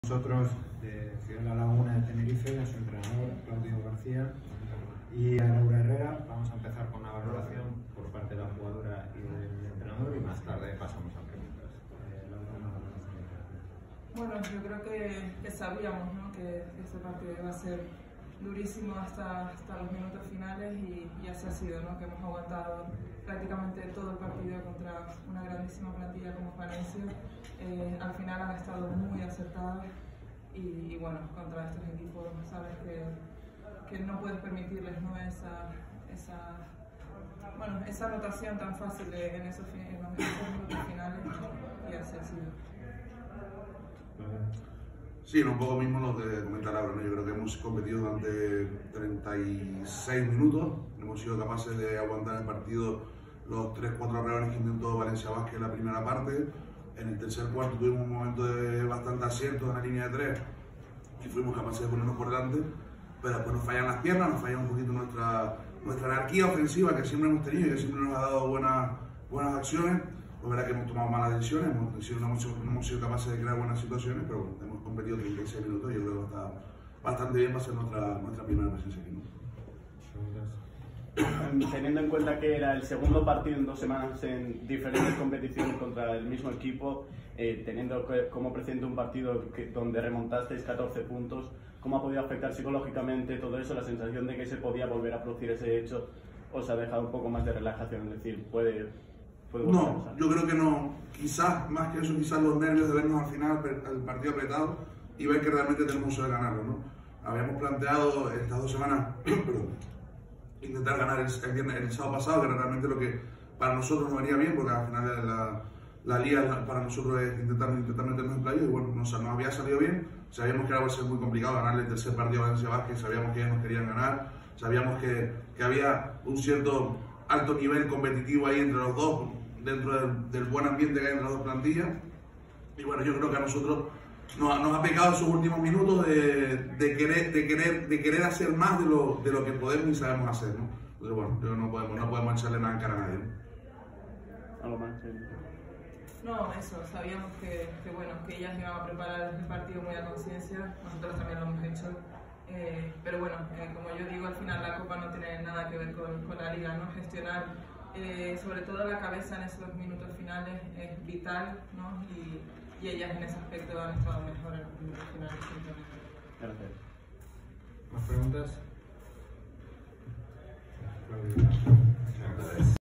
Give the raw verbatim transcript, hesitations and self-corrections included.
Nosotros de Ciudad de la Laguna de Tenerife, a su entrenador Claudio García y a Laura Herrera. Vamos a empezar con una valoración por parte de la jugadora y del entrenador y más tarde pasamos a preguntas. Eh, Laura, una valoración. Bueno, yo creo que, que sabíamos, ¿no?, que este partido iba a ser durísimo hasta, hasta los minutos finales y, y así ha sido, ¿no?, que hemos aguantado prácticamente todo el partido contra una grandísima plantilla como Valencia. Eh, al final han estado muy acertados y, y bueno, contra estos equipos sabes que, que no puedes permitirles, ¿no?, esa, esa, bueno, esa anotación tan fácil de, en, esos, en los minutos finales y así ha sido. Sí, un poco mismo lo que comenta Laura, ¿no? Yo creo que hemos competido durante treinta y seis minutos, hemos sido capaces de aguantar el partido los tres cuatro reales que intentó Valencia Basket en la primera parte. En el tercer cuarto tuvimos un momento de bastante asiento en la línea de tres y fuimos capaces de ponernos por delante, pero después nos fallan las piernas, nos falla un poquito nuestra, nuestra anarquía ofensiva que siempre hemos tenido y que siempre nos ha dado buenas, buenas acciones. Es verdad que hemos tomado malas decisiones, hemos, no, hemos, no hemos sido capaces de crear buenas situaciones, pero bueno, hemos competido treinta y seis minutos y yo creo que está bastante bien, va a ser nuestra, nuestra primera presencia aquí, ¿no? Teniendo en cuenta que era el segundo partido en dos semanas en diferentes competiciones contra el mismo equipo, eh, teniendo como presente un partido que, donde remontasteis catorce puntos, ¿cómo ha podido afectar psicológicamente todo eso? La sensación de que se podía volver a producir ese hecho, ¿os ha dejado un poco más de relajación? Es decir, puede... No, yo creo que no. Quizás, más que eso, quizás los nervios de vernos al final el partido apretado y ver que realmente tenemos que ganarlo, ¿no? Habíamos planteado estas dos semanas perdón, intentar ganar el, el, viernes, el sábado pasado, que era realmente lo que para nosotros nos venía bien, porque al final la, la liga para nosotros es intentar, intentar meternos en playoff y bueno, nos, nos había salido bien. Sabíamos que era a ser muy complicado ganarle el tercer partido a Valencia Basket, sabíamos que ellos nos querían ganar, sabíamos que, que había un cierto alto nivel competitivo ahí entre los dos, dentro del, del buen ambiente que hay entre las dos plantillas. Y bueno, yo creo que a nosotros nos, nos ha pecado esos últimos minutos de, de, querer, de, querer, de querer hacer más de lo, de lo que podemos y sabemos hacer, ¿no? Entonces bueno, yo no podemos, no podemos echarle nada en cara a nadie, ¿no? ¿Algo más? Sí. No, eso, sabíamos que, que, bueno, que ellas iban a preparar el partido muy a conciencia, nosotros también lo hemos hecho. Eh, pero bueno, eh, como yo digo, al final la Copa no tiene nada que ver con, con la Liga, ¿no? Gestionar eh, sobre todo la cabeza en esos minutos finales es vital, ¿no? Y, y ellas en ese aspecto han estado mejor en los minutos finales. Gracias. ¿Más preguntas?